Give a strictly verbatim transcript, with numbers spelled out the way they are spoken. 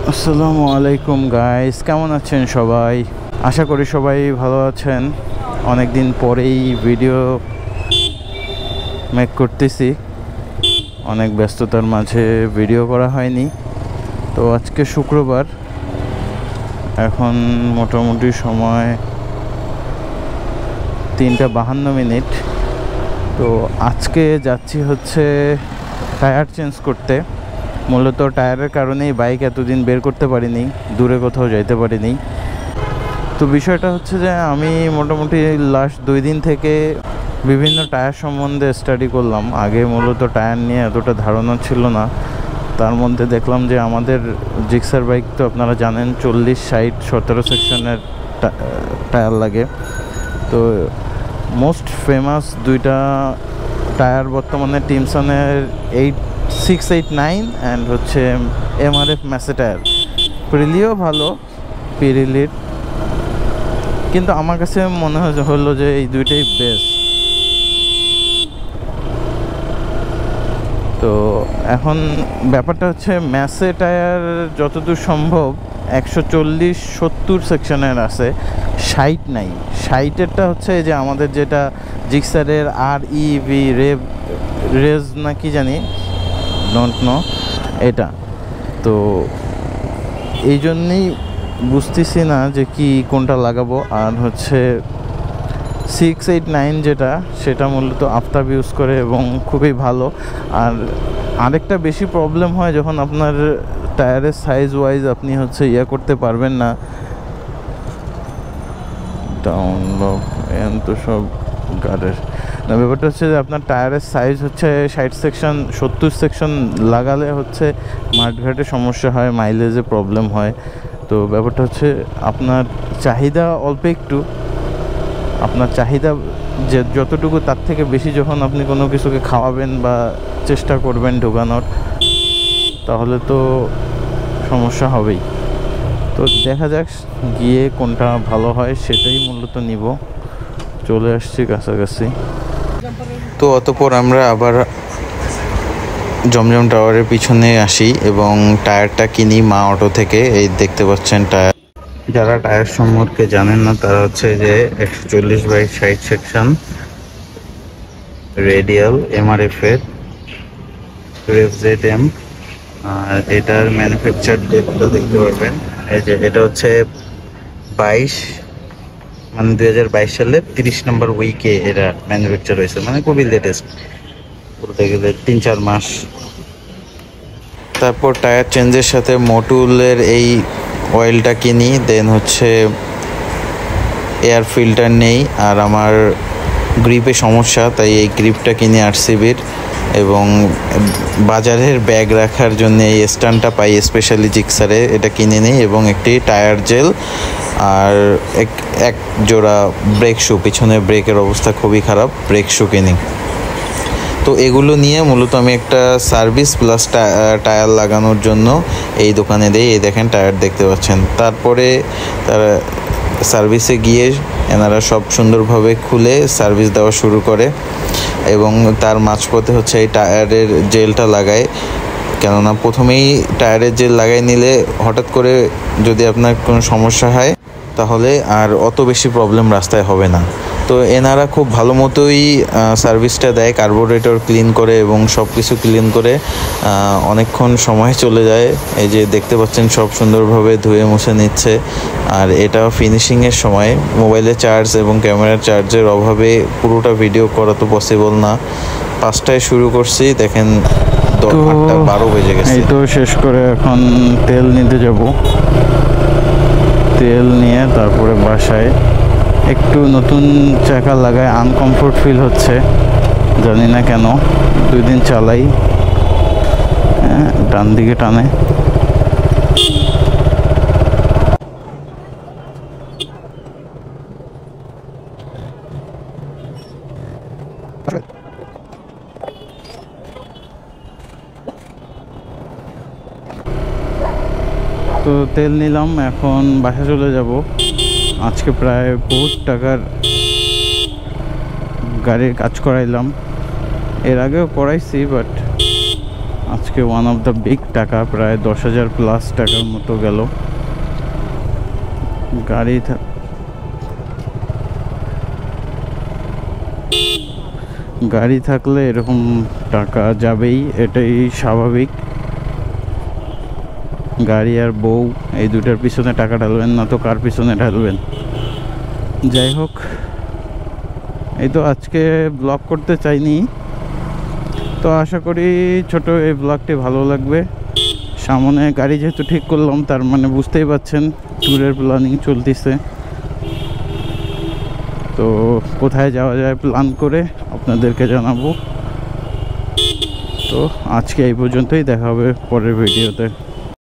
আসসালামু আলাইকুম গাইস, কেমন আছেন সবাই? আশা করি সবাই ভালো আছেন। অনেক দিন পরেই ভিডিও মেক করতেছি, অনেক ব্যস্ততার মাঝে ভিডিও করা হয়নি। তো আজকে শুক্রবার, এখন মোটামুটি সময় তিনটা বাহান্ন মিনিট। তো আজকে যাচ্ছি হচ্ছে টায়ার চেঞ্জ করতে। মূলত টায়ারের কারণেই বাইক এতদিন বের করতে পারিনি, দূরে কোথাও যাইতে পারিনি। তো বিষয়টা হচ্ছে যে আমি মোটামুটি লাস্ট দুই দিন থেকে বিভিন্ন টায়ার সম্বন্ধে স্টাডি করলাম। আগে মূলত টায়ার নিয়ে এতটা ধারণা ছিল না। তার মধ্যে দেখলাম যে আমাদের জিক্সার বাইক তো আপনারা জানেন চল্লিশ ষাট সতেরো সেকশনের টায়ার লাগে। তো মোস্ট ফেমাস দুইটা টায়ার বর্তমানে টিমসনের eight six eight nine and হচ্ছে এমআরএফ ম্যাসে টায়ার। প্রিলিও ভালো, পিরিলির, কিন্তু আমার কাছে মনে হলো যে এই দুইটাই বেস্ট। তো এখন ব্যাপারটা হচ্ছে ম্যাসে টায়ার যতদূর সম্ভব একশো চল্লিশ সত্তর সেকশনের আছে, ষাট নাই। ষাটেরটা হচ্ছে যে আমাদের যেটা জিক্সারের আর ই ভি রেভ রেজ না কি জানি, ডোন্ট নো এটা। তো এই জন্যেই বুঝতেছি না যে কি কোনটা লাগাবো। আর হচ্ছে সিক্স এইট নাইন যেটা, সেটা মূলত আফতাব ইউজ করে এবং খুবই ভালো। আর আরেকটা বেশি প্রবলেম হয় যখন আপনার টায়ারের সাইজ ওয়াইজ আপনি হচ্ছে ইয়ে করতে পারবেন না। ডাউনলোড এন তো সব গাড়ির না, ব্যাপারটা হচ্ছে যে আপনার টায়ারের সাইজ হচ্ছে ষাট সেকশন সত্তর সেকশন লাগালে হচ্ছে মাঠঘাটে সমস্যা হয়, মাইলেজে প্রবলেম হয়। তো ব্যাপারটা হচ্ছে আপনার চাহিদা অল্প একটু, আপনার চাহিদা যে যতটুকু তার থেকে বেশি যখন আপনি কোনো কিছুকে খাওয়াবেন বা চেষ্টা করবেন ঢোকানোর, তাহলে তো সমস্যা হবেই। তো দেখা যাক গিয়ে কোনটা ভালো হয় সেটাই মূলত নিব। চলে আসছি কাছাকাছি। তো অতঃপর আমরা আবার জমজম টাওয়ারের পিছনে আসি এবং টায়ারটা কিনি মা অটো থেকে। এই দেখতে পাচ্ছেন টায়ার। যারা টায়ার সম্পর্কে জানেন না তারা হচ্ছে যে একশো চল্লিশ বাই ষাট সেকশন রেডিয়াল এমআরএফ এর রেভজ এম। আর এটার ম্যানুফ্যাকচার ডেটটা দেখতে পারবেন। এই যে এটা হচ্ছে বাইশ মানে দুই হাজার বাইশ সালের তিরিশ নম্বর উইকে এটা ম্যানুফ্যাকচার হয়েছে, মানে খুবই লেটেস্ট বলতে গেলে তিন চার মাস। তারপর টায়ার চেঞ্জের সাথে মটুলের এই অয়েলটা কিনি। দেন হচ্ছে এয়ার ফিল্টার নেই, আর আমার গ্রিপে সমস্যা, তাই এই গ্রিপটা কিনি আরসিবির। এবং বাজারের ব্যাগ রাখার জন্য এই স্ট্যান্ডটা পাই স্পেশালি জিক্সারে, এটা কিনে নিই। এবং একটি টায়ার জেল আর এক এক জোড়া ব্রেক শু, পিছনে ব্রেকের অবস্থা খুবই খারাপ, ব্রেক শু কিনি। তো এগুলো নিয়ে মূলত আমি একটা সার্ভিস প্লাস টায়ার লাগানোর জন্য এই দোকানে দিই। এই দেখেন টায়ার দেখতে পাচ্ছেন। তারপরে তারা সার্ভিসে গিয়ে এনারা সব সুন্দরভাবে খুলে সার্ভিস দেওয়া শুরু করে এবং তার মাঝপথে হচ্ছে এই টায়ারের জেলটা লাগায়। কেননা প্রথমেই টায়ারের জেল লাগাই নিলে হঠাৎ করে যদি আপনার কোনো সমস্যা হয় তাহলে আর অত বেশি প্রবলেম রাস্তায় হবে না। তো এনারা খুব ভালো মতোই সার্ভিসটা দেয়, কার্বোরেটর ক্লিন করে এবং সব কিছু ক্লিন করে অনেকক্ষণ সময় চলে যায়। এই যে দেখতে পাচ্ছেন সব সুন্দরভাবে ধুয়ে মুছে নিচ্ছে। আর এটা ফিনিশিংয়ের সময় মোবাইলে চার্জ এবং ক্যামেরার চার্জের অভাবে পুরোটা ভিডিও করা তো পসিবল না। পাঁচটায় শুরু করছি, দেখেন আটটা বারো বেজে গেছে। এই তো শেষ করে এখন তেল নিতে যাব। তেল নিয়ে তারপরে বাসায় একটু নতুন চাকা লাগায় আনকমফোর্ট ফিল হচ্ছে, জানি না কেন। দুই দিন চালাই, হ্যাঁ ডান দিকে টানে। তো তেল নিলাম, এখন বাসা চলে যাব। আজকে প্রায় বহুত টাকার গাড়ির কাজ করাইলাম, এর আগেও করাইছি, বাট আজকে আজকে ওয়ান অফ দ্য বিগ টাকা, প্রায় দশ হাজার প্লাস টাকার মতো গেল। গাড়ি গাড়ি থাকলে এরকম টাকা যাবেই, এটাই স্বাভাবিক। গাড়ি আর বউ এই দুটার পিছনে টাকা ঢালবেন না তো কার পিছনে ঢালবেন? যাই হোক, এই তো আজকে ব্লগ করতে চাইনি, তো আশা করি ছোট এই ব্লগটি ভালো লাগবে। সামনে গাড়ি যেহেতু ঠিক করলাম, তার মানে বুঝতেই পারছেন ট্যুরের প্ল্যানিং চলতেছে। তো কোথায় যাওয়া যায় প্ল্যান করে আপনাদেরকে জানাবো। তো আজকে এই পর্যন্তই, দেখা হবে পরের ভিডিওতে।